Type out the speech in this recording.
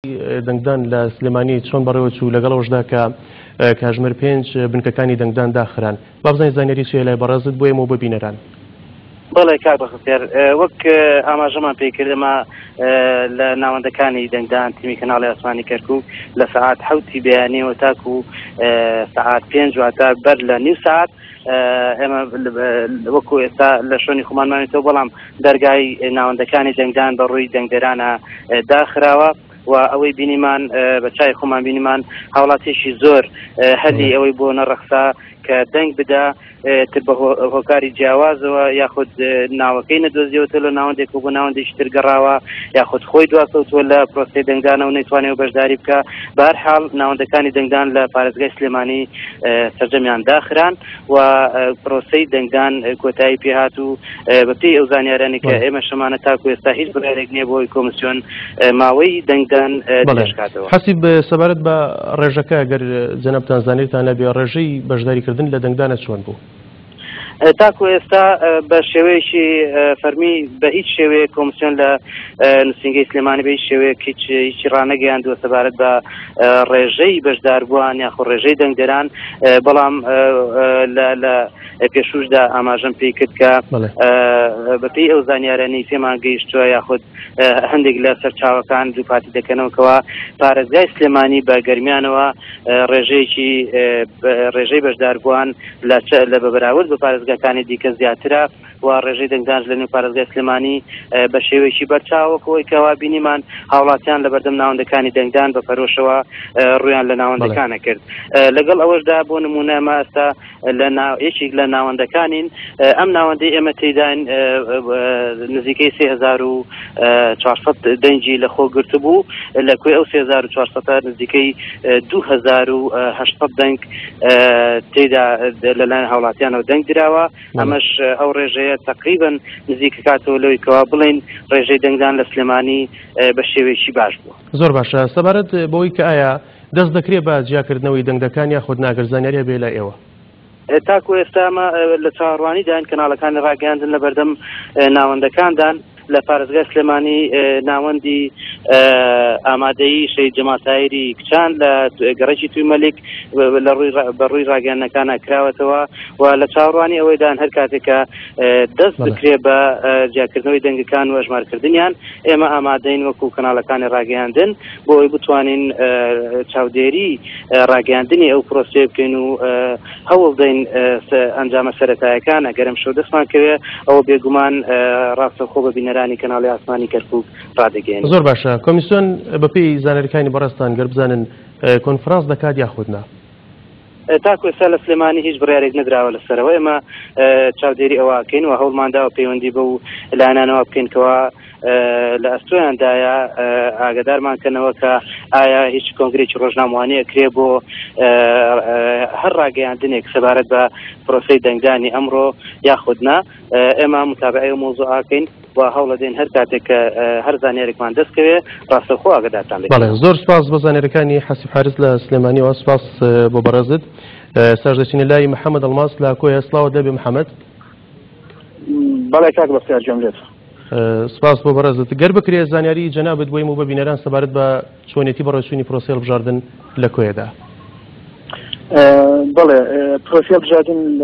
دەنگدان لە سلێمانی چۆن بەڕێوە چوو لەگەڵەوەشدا کە کاژمێر 5 بنکەکانی دەنگدان داخران با بزانین زانیاری چیە لای بەڕێزت بۆ ئێمە بۆ بینەران. بەڵێ کاک بەخسیار وەک ئاماژەمان پێکردەمە لە ناوەندەکانی دەنگدان تیمی کەناڵی ئاسمانی کەرکووک لە سەعات 7 بەیانیەوە تاکو سەعات 5 واتە بەر لە نیو ساعت ئێمە وەکو ئێستا لە شوێنی خۆمانمانێتەوە بەڵام دەرگای ناوەندەکانی دەنگدان بە ڕووی دەنگدەرانە داخراوە و ئەوەی بینیمان بە چای خۆمان بینیمان هاوڵاتێکی زۆر هەلی ئەوەی بۆ نەڕەخسا کە دەنگ بدا بە هۆکاری جیاوازەوە یاخود ناوەکەی نەدۆزیەوەتە لە ناوەندێک و بۆ ناوەندێکی تر گەڕاوە یاخود خۆی دواکەوتووە لە پرۆسەی دەنگدانەوە نەیتوانێت بەشداری بکە. بە هەر حاڵ ناوەندەکانی دەنگدان لە پارێزگای سلێمانی سەرجەمیان داخران و پرۆسەی دەنگدان کۆتایی پێهات و بەپێی ئەو زانیارانی کە ئێمە شەمانە تاکو ئێستا هیچ بڕارێک نییە بۆی کۆمسیۆن ماوەی دەنگدان دەشکاتەوە. حەسیب سەبارەت بە ڕێژەکە ئەگەر جەنابتان زانیرتان لەبێ ڕێژەی بەشداریکردن لە دەنگدانە چۆن بوو؟ تاکو ئێستا بە شێوەیەکی فەرمی بە هیچ شێوەیە کۆمسیۆن لە نووسینگەی سلێمانی بە هیچ شێوەیە هیچی ڕانەگەیاندووە سەبارەت بە ڕێژەی بەشداربووان یاخۆ ڕێژەی دەنگدەران، بەڵام لە پێشوشدا ئاماژەم پێی کرد کە بەپێی ئەو زانیارانی پێمان گەیشتووە یاخود هەندێک لە سەرچاوەکان دووپاتی دەکەنەوەکەوە پارێزگای سلێمانی بە گەرمیانەوە ڕێژەی بەشداربووان لە بەراورد بە پارێزگاکانی دیکە زیاترە و ڕێژەی دەنگدان لە نێو پارێزگای سلێمانی بە شێوەیەکی بەرچاوەکەوەی کەوا بینیمان هاوڵاتیان لە بەردەم ناوەندەکانی دەنگدان بە پەرۆشەوە ڕویان لە ناوەندەکانە کرد. لەگەڵ ئەوەشدا بۆ نمونە ئێمە ئێستا یەکێک لە ناوەندەکانین ئەم ناوەندەی ئێمە تێداین نزیکەی 3400 دەنگی لە خۆ گرت بوو، لە کوێ ئەو 3400 نزیکەی 2800 دەنگ تێدا لەلایەن هاوڵاتیانەوە دەنگ دراوە. ئەمەش ئەو ڕێژەیە تقریبن نزیکە کاتەوە لەوەی کەوا بڵین ڕێژەی دەنگدان لە سلێمانی بە شێوەیەکی باش بوو. زۆر باشە. سەبارەت بەوەی کە ئایا دەست دەکرێت بە جیاکردنەوەی دەنگدەکان یاخود ناگەرزانیاریە بێ لە ئێوە؟ تاکو ئێستامە لە چاوەڕوانی داین کەناڵەکانی ڕاگەیاندن لە بەردەم ناوەندەکاندان لە پارێزگای سلێمانی ناوەندی ئامادەیی شەی جەماتایری کچان لە گەڕێکی توی مەلیک بە ڕووی ڕاگەیاندنەکانە کراوەتەوە و لە چاوەڕوانی ئەوەیدان هەر کاتێکە دەست بکرێت بە جیاکردنەوەی دەنگەکان و هەژمارکردنیان ئێمە ئامادەین وەکو کەناڵەکانی ڕاگەیاندن بۆ ئەوەی بتوانین چاودێری ڕاگەیاندنی ئەو پرۆسێ بکەین و هەوڵ دەین ئەنجامە سەرەتاییەکان ئەگەرم شەو دەستمان کەوێ ئەوە بێگومان ڕاستەوخۆ بە بینەرانی کەناڵی ئاسمانی کەرکووک ڕادەگەین. زۆر باشە. کۆمیسیۆن بەپێی زانیاریەکانی بەڕێستان گەر بزانن کۆنفرانس دەکات یاخودنا؟ تاکو ئێستا لە سلێمانی هیچ بڕیارێک نەدراوە لەسەرەوە. ئێمە چاودێری ئەوەکەین و هەوڵمانداوە پەیوەندی بە و لایەنانەوە بکەین کەوا لە ئەستۆیاندایە ئاگدارمان کەنەوە کە ئایا هیچ کۆنگرێکی ڕۆژنامەوانەیە کرێ بۆ هەر ڕاگەیاندنێک سەبارەت بە پرۆسەی دەنگدانی ئەمڕۆ یاخودنا. ئێمە متابعەی موضوع ئاکەین و هەوڵە دێن هەر کاتێک هەر زانیارێکمان دەستکەوێ ڕاستەوخۆ ئاگدارتان لێ. بەڵێ زۆر سپاس بە زانیاریەکانی حەسیب حارس لە سلێمانیەوە. سپاس بۆ بەڕێزت. ساش دەچینە لای محەممەد ئەڵماس لە کۆی هەسڵاوە. دەبێ محەممەد. بەڵێ کاک بەختیار جەملێت. سپاس بۆ بەڕێزت. گەر بکرێ زانیاری جەنابەت بۆیم و بە بینەران سەبارەت بە چۆنێتی بەڕێوەچوونی پرۆسە هەڵبژاردن لە کۆیەدا. بەڵێ پرۆسە هەڵبژاردن